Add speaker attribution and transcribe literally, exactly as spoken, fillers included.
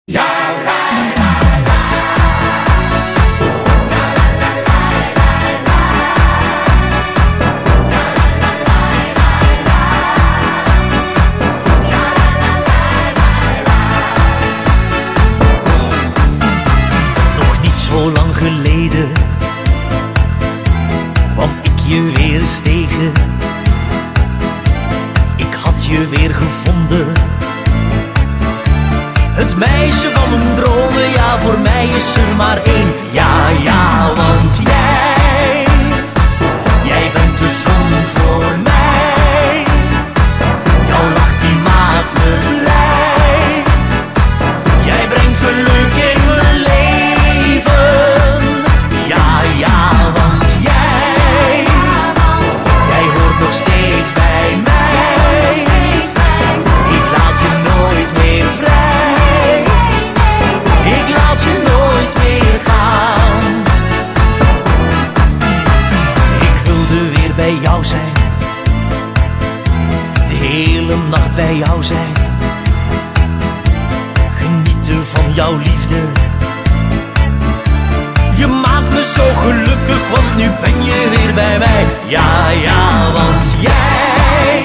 Speaker 1: Ja, la, la,
Speaker 2: nog niet zo lang geleden kwam ik je weer eens tegen. Ik had je weer gevonden, het meisje van mijn dromen. Ja, voor mij is er maar één. Ja, ja, want jij, jij bent de zon voor mij. Jouw lach die maakt me blij. Jij brengt geluk in mijn leven. Ja, ja, want jij, jij hoort nog steeds bij mij. Ik laat je nooit meer vrij. Ik laat je nooit meer gaan. Ik wilde weer bij jou zijn, de hele nacht bij jou zijn. Genieten van jouw liefde. Je maakt me zo gelukkig, want nu ben je weer bij mij. Ja, ja, want jij